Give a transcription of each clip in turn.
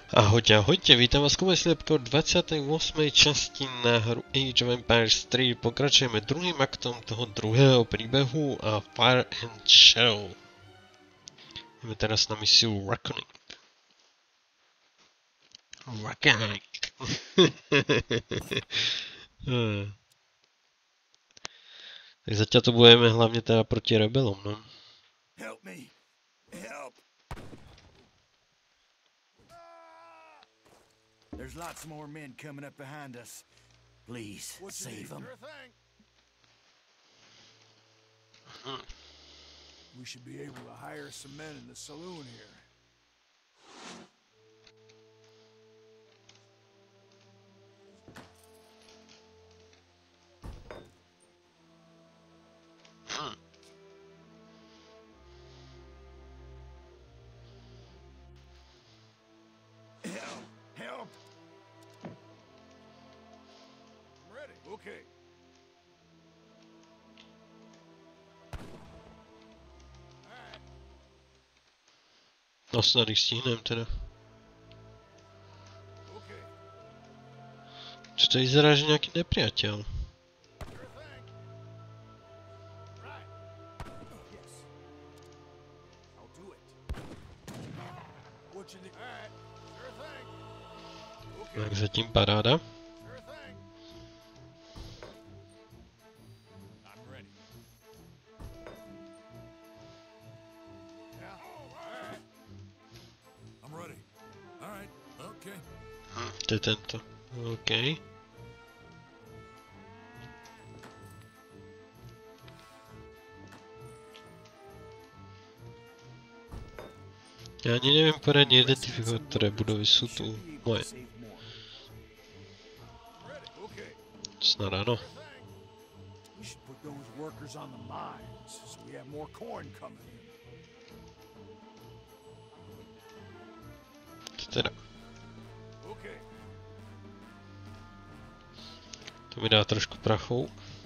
Ahojte, vítam vás Kubeslepko 28. časti na hru Age of Empires 3. Pokračujeme druhým aktom toho druhého príbehu a Fire and Shadow. Ideme teraz na misiu Reckoning. Reckoning. Tak zatiaľ to budeme hlavne teda proti rebelom, no. Help me. Help. There's lots more men coming up behind us. Please, save them. We should be able to hire some men in the saloon here. Help. I'm ready. Okay. No snad ich stihnem teda. Okay. Čo to vyzerá, že nejaký nepriateľ. Sure thing. Right. Yes. I'll do it. What you need? All right. Sure thing. Okay. Tak zatím paráda. Sure thing. I'm ready. Yeah. All right. I'm ready. All right. Okay. To je tento. OK. Ja ani neviem poradne identifikovať, ktoré budovy sú tu moje. Ready. Okay. Snad áno. We should put those workers on the mines so we have more corn coming in. Teda, Okay. to mi dá trošku prachov.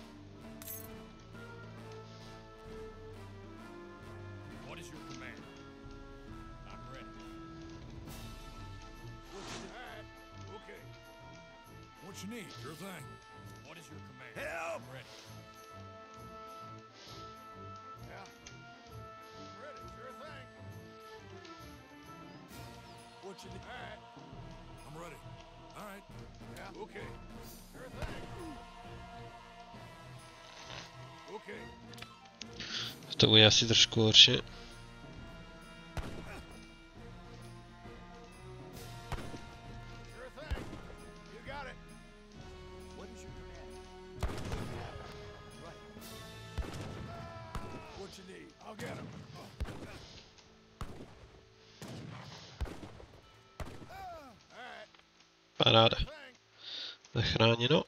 What is your command? I'm ready. What you need? All right. Okay. What you need? Sure thing. What is your command? Help. I'm ready. Yeah. I'm ready. Sure thing. What you need? All right. I'm ready. All right. Yeah. Okay. Sure thing. Okay. To bude asi trošku horšie. Sure thing. You got it. What is your command? Right. What you need? I'll get him. All right. Paráda. Thing. Zachráněno.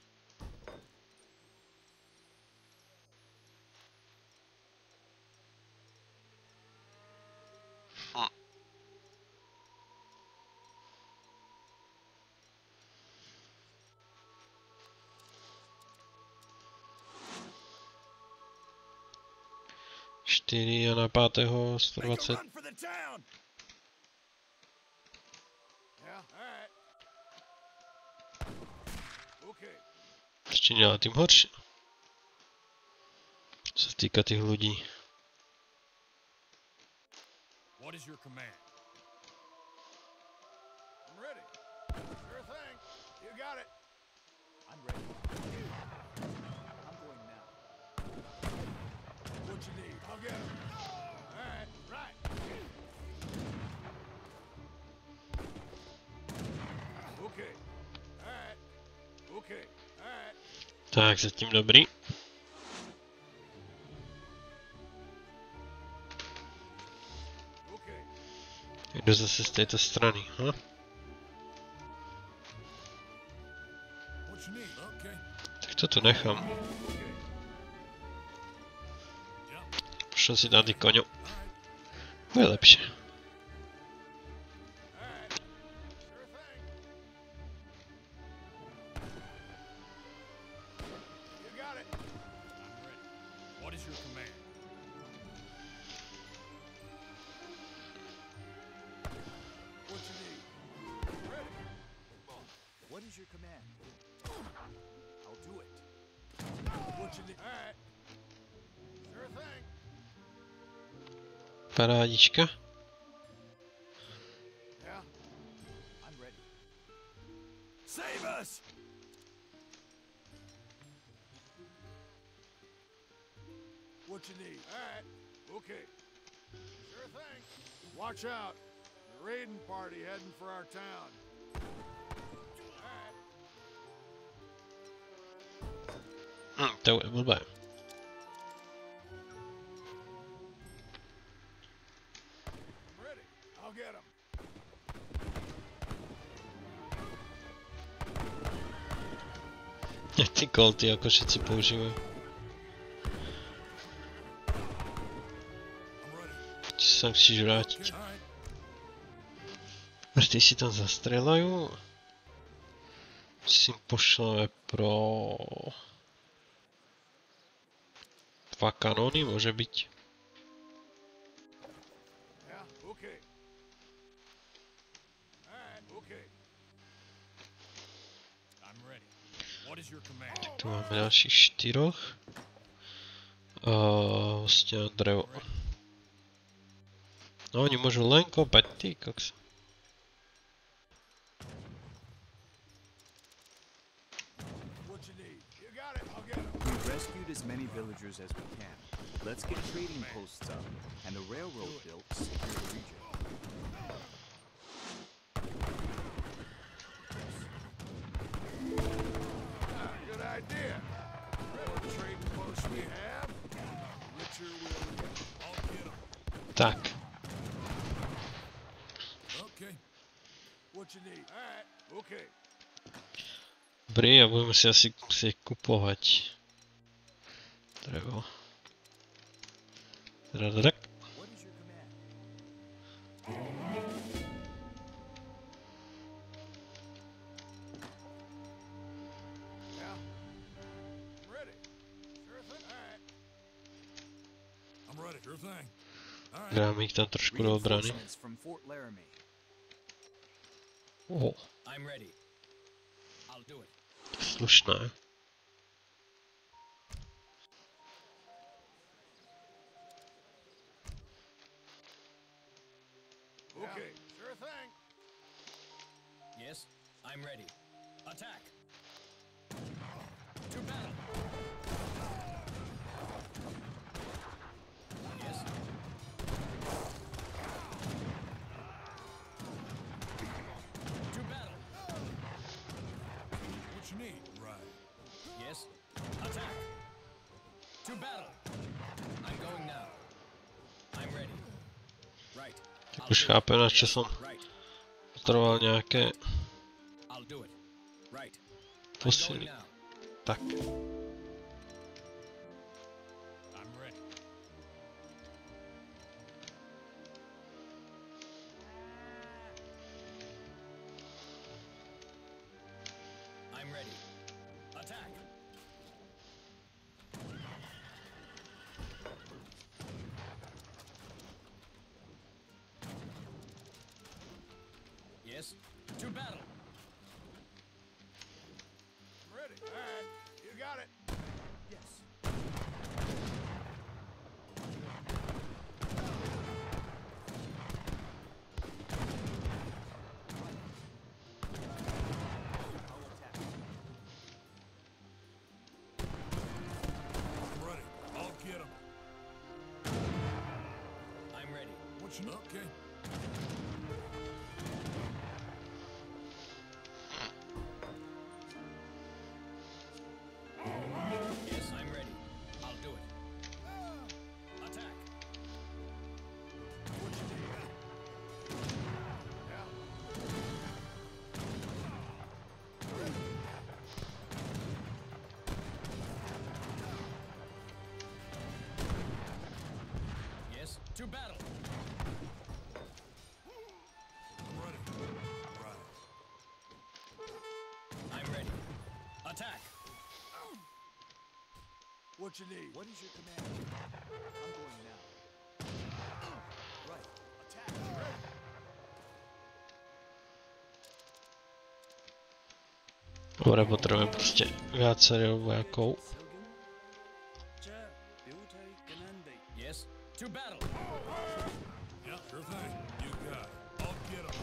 Čtyři a na pátého Make a 120. run for the town. Yeah. All right. Okay. Ještě dělá tím horší. Co se týká těch lidí. What is your command? I'm ready. Sure thing. You got it. I'm ready. I'm going now. What you need? I'll get him. All right. Right. Okay. All right. Okay. All right. Tak, zatím dobrý. Okay. Jdu zase z této strany. Hm? What you need? Okay. Tak to tu nechám. Okay. Pošlem si tady koňu. Bude lepší. All right. Sure thing. You got it. I'm ready. What is your command? What you need? What is your command? I'll do it. What you need? All right. Sure thing. Parádička. Yeah. I'm ready. Save us! What you need? All right. Okay. Sure thing. Watch out. The raiding party heading for our town. All right. To je blbé. I'm ready. I'll get him. Ty kolty ako všetci používajú. Či sa musíš vrátiť. Vrty si tam zastrelajú. Si pošleme pro... 2 kanóny môže byť. Yeah, okay. All right, okay. I'm ready. What is your command? Tak tu máme ďalších 4. Vlastne drevo. No oni môžu len kopať, ty koks. What you need? You got it. I'll get him. We've rescued as many villagers as we can. Let's get trading posts up and a railroad built to secure the region. Good idea. The more trading posts we have, the richer we'll get. I'll get him. Tak. Okay. What you need? All right. Okay. Dobrý, a budeme si asi musieť kupovať drevo. Tak. What is your command? Yeah. I'm ready. Sure thing. All right. I'm ready. Sure thing. All right. Dáme ich tam trošku do obrany. Reinforcements from Fort Laramie. I'm ready. I'll do it. Slušné. Okay. Sure thing. Yes, I'm ready. Attack. To battle. Yes. To battle. What you need? Right. Yes. Attack. To battle. I'm going now. I'm ready. Right. Tak už chápe, na čo som Right. potreboval nejaké I'll do it. Right. I'm going posily. now. Tak. I'm ready. I'm ready. Attack. Yes. To battle. I'm ready. All right. You got it. Yes. I'll attack. I'm ready. I'll get him. I'm ready. What you need? Okay. Yes, I'm ready. I'll do it. Attack. What you need? Yeah. Yes. To battle. I'm ready. Right. I'm ready. Attack. What you need? What is your command? I'm going now. Right. Attack. Ready. Dobre, potrebujeme proste viacerého vojakov. Yes? To battle! Yeah, sure thing. You got it. I'll get him.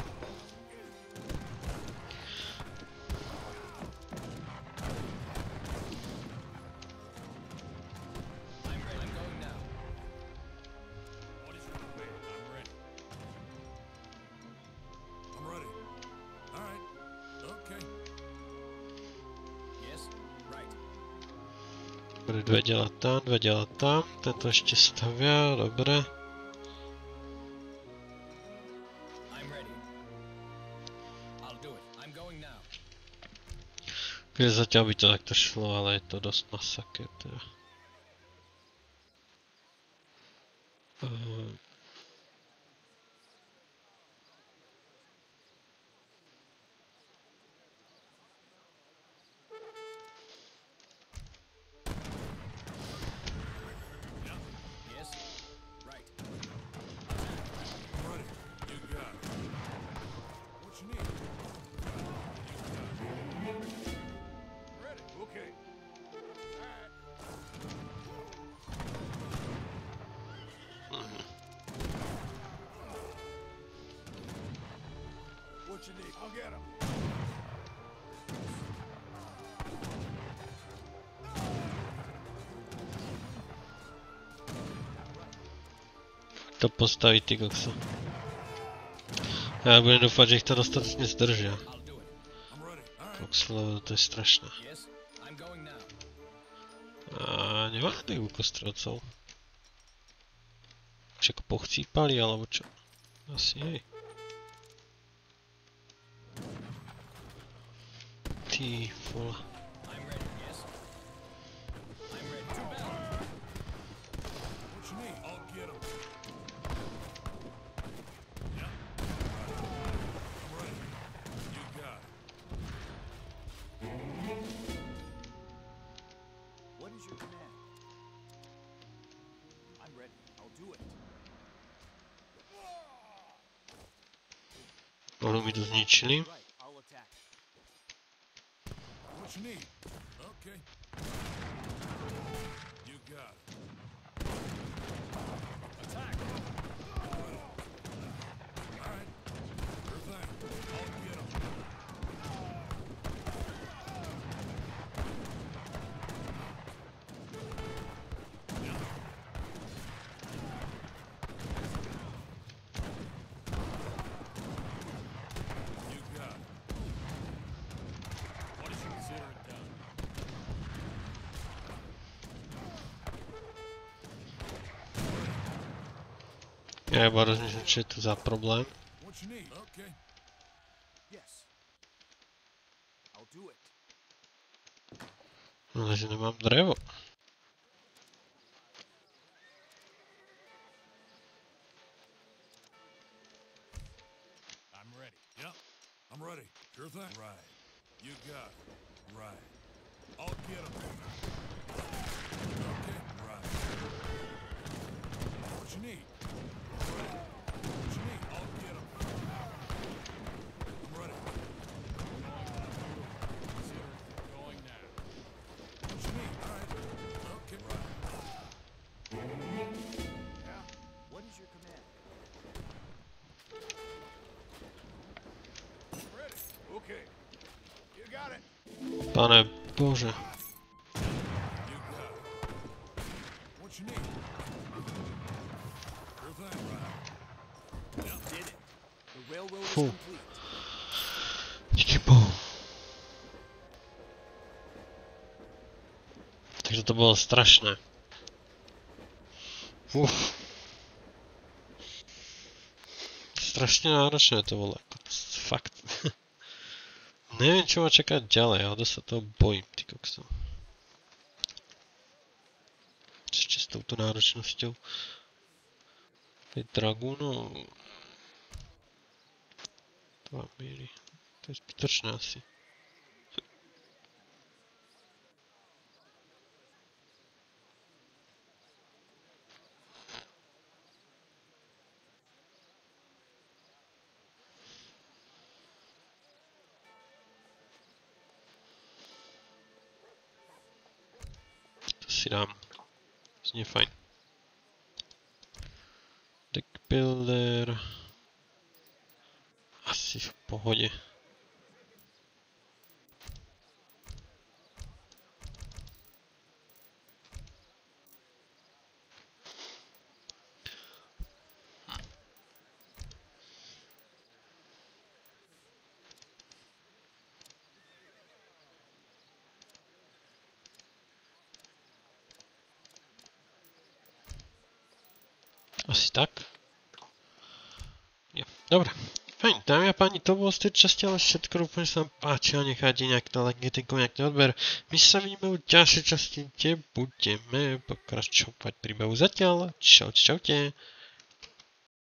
I'm ready. I'm going now. What is your command? I'm ready. I'm ready. All right. Okay. Yes? Right. Bude 2 dělat tam, tento ještě stavěl, dobré. I'm ready. I'll do it. I'm going now. Když zatím by to takto šlo, ale je to dost masakr teda. Yes? Right. I'm ready. You got it. What you need? You got it. Ready. Okay. All right. What you need? I'll get him. To postaví ty kokso. Já budu doufat, že jich to dostatečně zdrží. I'll do it. I'm ready. All right. Kokso, to je strašné. Yes? I'm going now. A nemáme těch úkostrelcov. Už jako pochcípali, alebo čo? Asi hej. Ty vole. I'm ready. Yes? I'm ready. To battle! What you need? I'll get him. Yeah. I'm ready. You got it. What is your command? I'm ready. I'll do it. Ono mi to zničili. Right. I'll attack. What you need? Okay. You got it. Attack! All right. Sure thing. I'll get him. You got it. What did you consider it done? Já iba rozmýšľam, čo je tu za problém. What you need? Okay. Yes. I'll do it. Ale že nemám drevo. I'm ready. Yep. I'm ready. Sure thing. Right. You got it. Right. I'll get him. Okay. Right. What you need? Ready. What you need? I'll get him. I'm ready. Consider going now. What you need? All right. Okay. Right. Yeah. What is your command? Ready. Okay. You got it. Pane Bože. You got it. What you need? Sure thing. Right. Yep. Did it. The railroad is Fuh. complete. Díky bohu. Takže to bylo strašné. Strašně náročné to bylo, jako fakt. Nevím, čo má čekat ďalej, ale dost se toho bojím, ty kokso. Ještě s touto náročnosťou. Teď Dragunov. 2 míry. To je zbytočné asi. si dám. Zní fajn. Deck builder. Asi v pohodě. Asi tak. Jo, dobré. Fajn, dámy a páni, to bylo z té časti, ale všetko doufám, že se vám páčilo, nechajte nějak na like, nějaký odber. My se vidíme u ďalšej časti, kde budeme pokračovat príbehu. Zatiaľ, čaute.